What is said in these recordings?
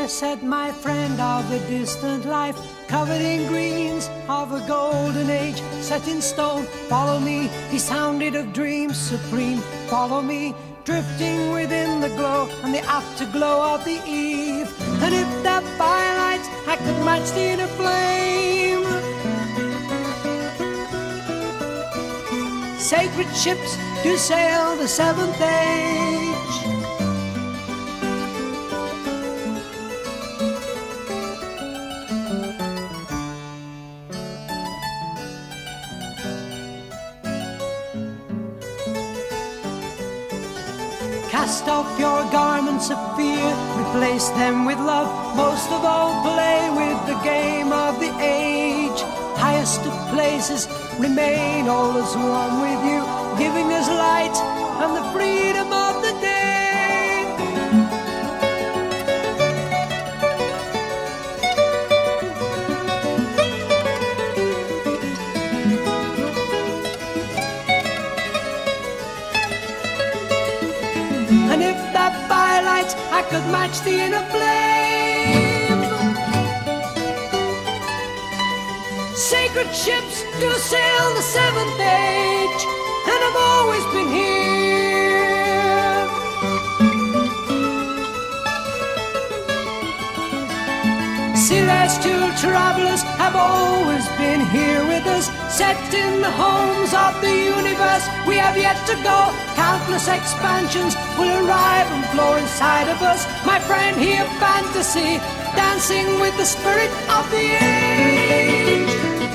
said, my friend, of a distant life, covered in greens of a golden age, set in stone. Follow me, he sounded of dreams supreme. Follow me, drifting within the glow and the afterglow of the eve. And if that firelight I could match the inner flame, sacred ships do sail the seventh age. Cast off your garments of fear, replace them with love. Most of all, play with the game of the age. Highest of places, remain always one with you, giving us light and the freedom of the day. And if that firelight I could match the inner flame, sacred ships do sail the seventh age, and I've always been here. Celestial travelers have always been here with us, set in the homes of the universe. We have yet to go. Countless expansions will arrive and flow inside of us. My friend here, fantasy, dancing with the spirit of the age.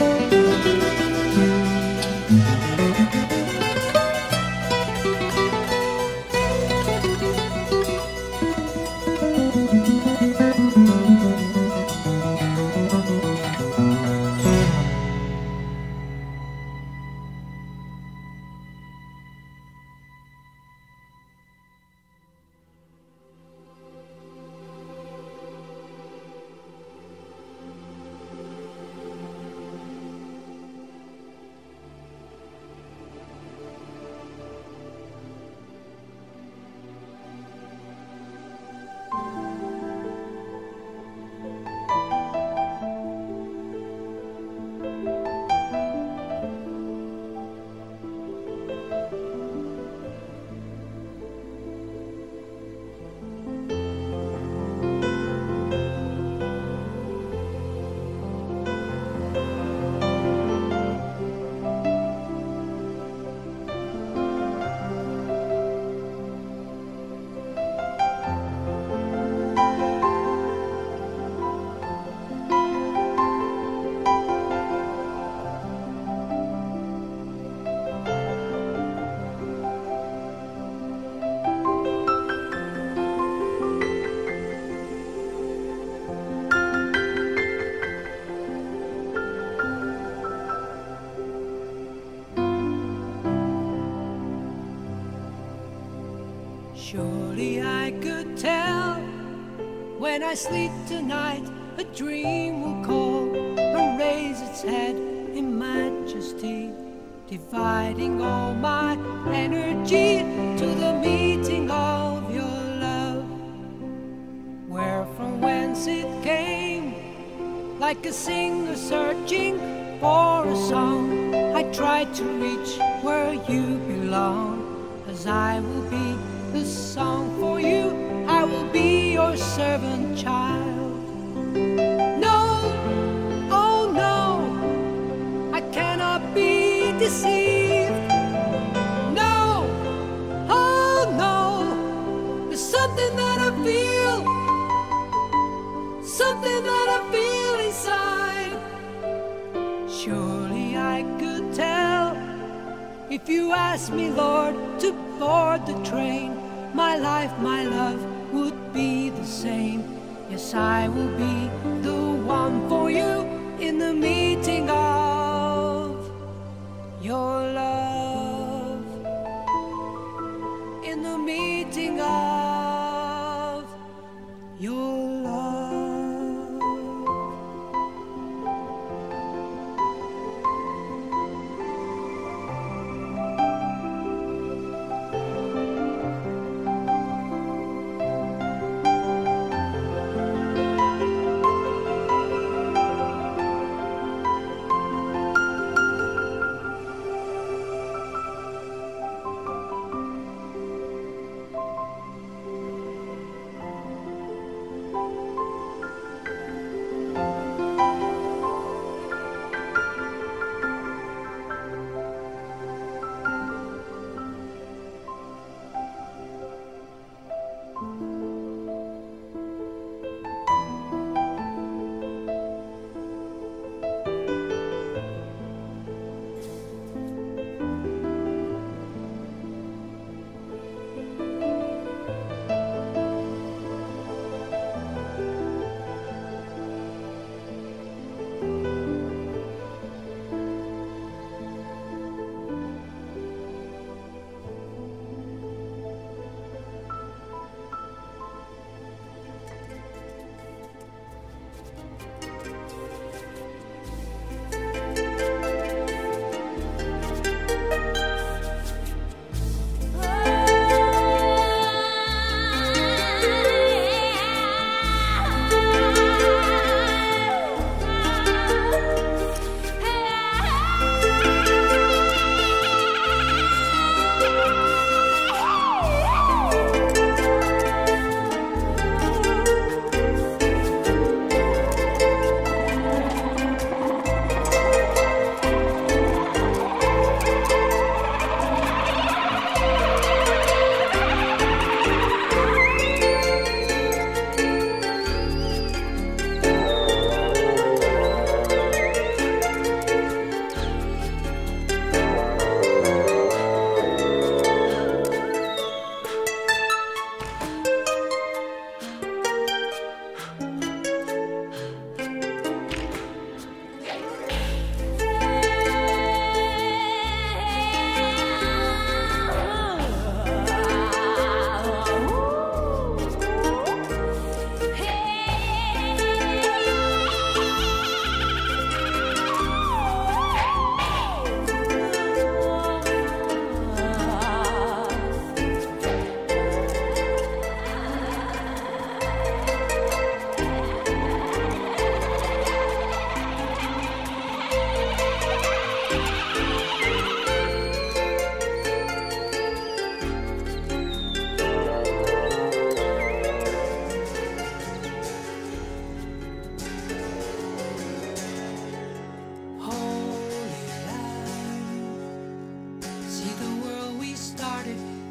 Surely I could tell, when I sleep tonight, a dream will call and raise its head in majesty, dividing all my energy to the meeting of your love. Where from whence it came, like a singer searching for a song, I try to reach where you belong, as I will be the song for you. I will be your servant child. No, oh no, I cannot be deceived. No, oh no, there's something that I feel, something that I feel inside. Surely I could tell, if you asked me, Lord, to board the train, my life, my love would be the same. Yes, I will be the one for you in the meeting of your love, in the meeting of your love.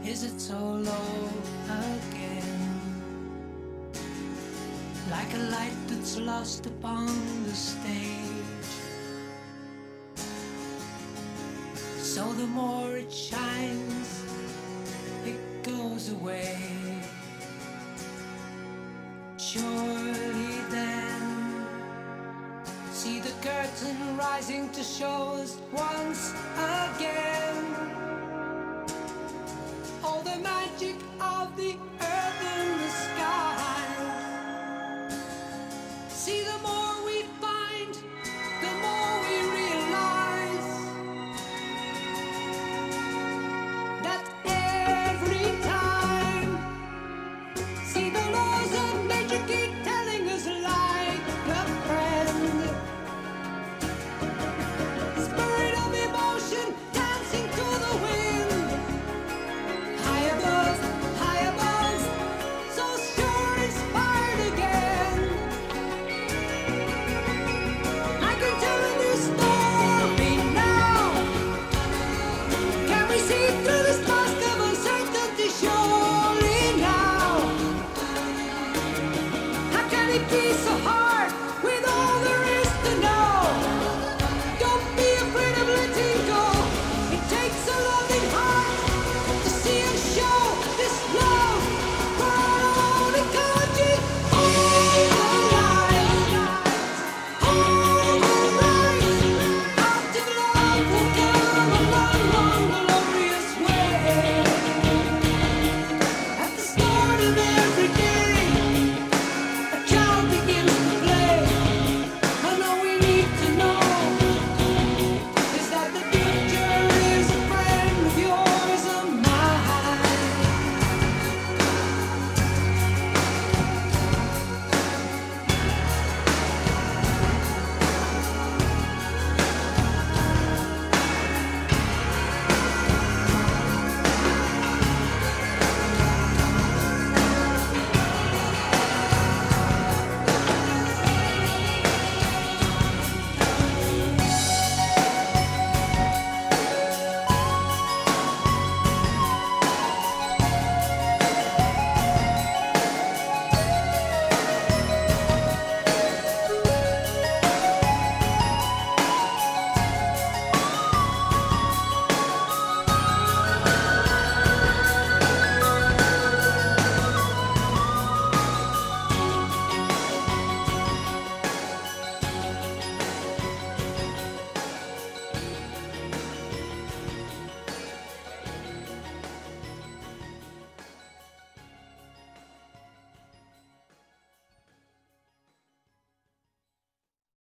Is it so low again? Like a light that's lost upon the stage. So the more it shines, it goes away. Surely then, see the curtain rising to show us once again all the magic of the earth and the sky. See, the more we find, the more we realize that every time, see, the laws of nature keep telling us like a friend. Spirit of emotion dancing to the wind. High above, so sure inspired again. I can tell a new story now. Can we see through this mask of uncertainty surely now? How can it be